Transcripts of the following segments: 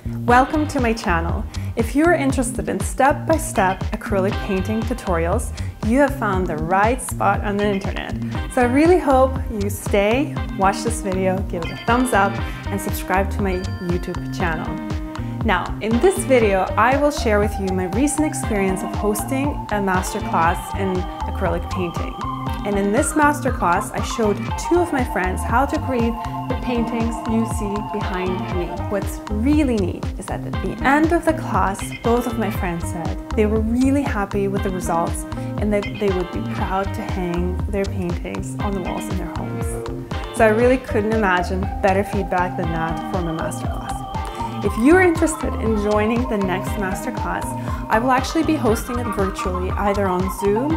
Welcome to my channel. If you're interested in step-by-step acrylic painting tutorials, you have found the right spot on the internet. So I really hope you stay, watch this video, give it a thumbs up, and subscribe to my YouTube channel. Now, in this video, I will share with you my recent experience of hosting a masterclass in acrylic painting. And in this masterclass, I showed two of my friends how to create the paintings you see behind me. What's really neat is that at the end of the class, both of my friends said they were really happy with the results and that they would be proud to hang their paintings on the walls in their homes. So I really couldn't imagine better feedback than that from a masterclass. If you're interested in joining the next masterclass, I will actually be hosting it virtually, either on Zoom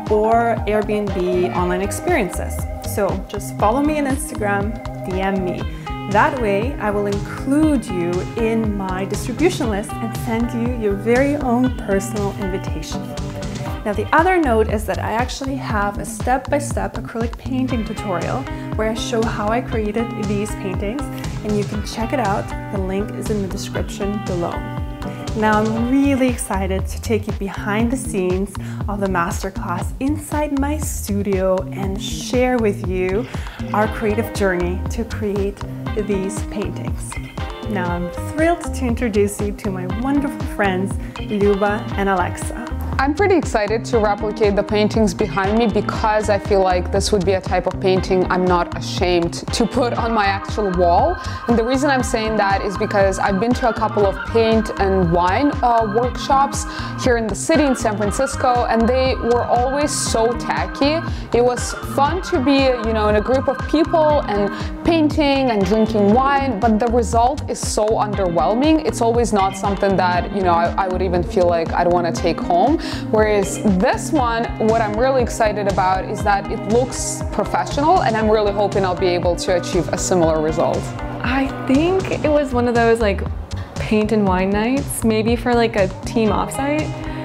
or Airbnb online experiences. So just follow me on Instagram, DM me. That way I will include you in my distribution list and send you your very own personal invitation. Now the other note is that I actually have a step-by-step acrylic painting tutorial where I show how I created these paintings, and you can check it out. The link is in the description below. Now I'm really excited to take you behind the scenes of the masterclass inside my studio and share with you our creative journey to create these paintings. Now I'm thrilled to introduce you to my wonderful friends, Luba and Alexa. I'm pretty excited to replicate the paintings behind me because I feel like this would be a type of painting I'm not ashamed to put on my actual wall. And the reason I'm saying that is because I've been to a couple of paint and wine workshops here in the city in San Francisco, and they were always so tacky. It was fun to be, in a group of people and painting and drinking wine, but the result is so underwhelming. It's always not something that, I would even feel like I'd want to take home. Whereas this one, what I'm really excited about is that it looks professional, and I'm really hoping I'll be able to achieve a similar result. I think it was one of those paint and wine nights, maybe for a team offsite.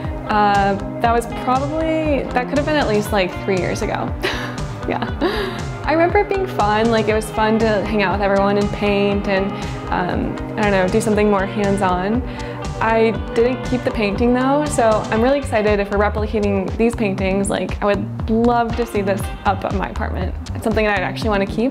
That could have been at least 3 years ago. Yeah. I remember it being fun. It was fun to hang out with everyone and paint and, I don't know, do something more hands-on. I didn't keep the painting though, so I'm really excited if we're replicating these paintings. I would love to see this up at my apartment. It's something that I'd actually want to keep.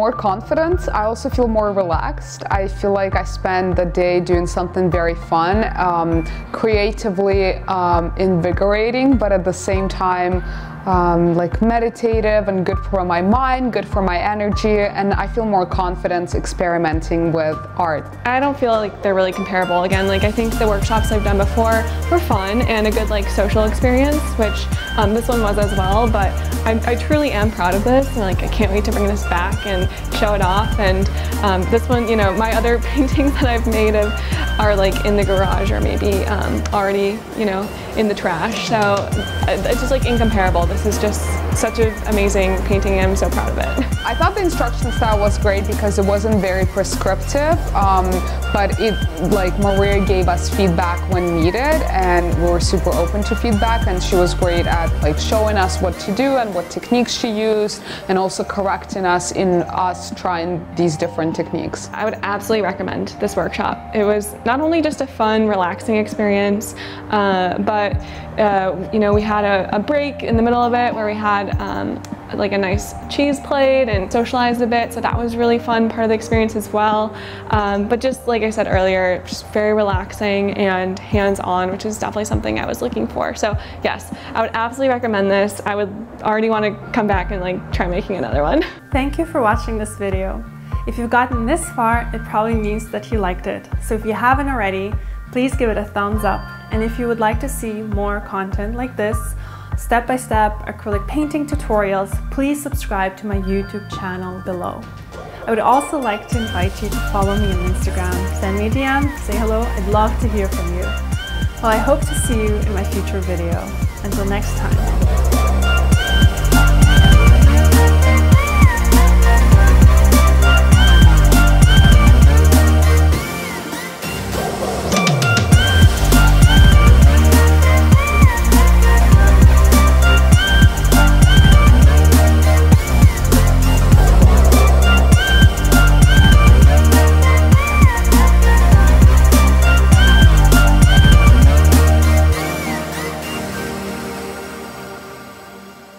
more confident. I also feel more relaxed. I feel like I spend the day doing something very fun, creatively invigorating, but at the same time like meditative and good for my mind, good for my energy, and I feel more confident experimenting with art. I don't feel like they're really comparable. Again, like I think the workshops I've done before were fun and a good like social experience, which this one was as well, but I truly am proud of this, and like I can't wait to bring this back and show it off. And this one, you know, my other paintings that I've made are like in the garage or maybe already, you know, in the trash, so it's just like incomparable. This is just such an amazing painting, and I'm so proud of it. I thought the instruction style was great because it wasn't very prescriptive, but it, like, Maria gave us feedback when needed, and we were super open to feedback, and she was great at like showing us what to do and what techniques she used, and also correcting us in us trying these different techniques. I would absolutely recommend this workshop. It was not only just a fun, relaxing experience, but you know, we had a break in the middle of it where we had like a nice cheese plate and socialized a bit, so that was really fun part of the experience as well. But just like I said earlier, just very relaxing and hands-on, which is definitely something I was looking for. So yes, I would absolutely recommend this. I would already want to come back and like try making another one. Thank you for watching this video. If you've gotten this far, it probably means that you liked it. So if you haven't already, please give it a thumbs up. And if you would like to see more content like this, step-by-step acrylic painting tutorials, please subscribe to my YouTube channel below. I would also like to invite you to follow me on Instagram. Send me a DM, say hello, I'd love to hear from you. Well, I hope to see you in my future video. Until next time.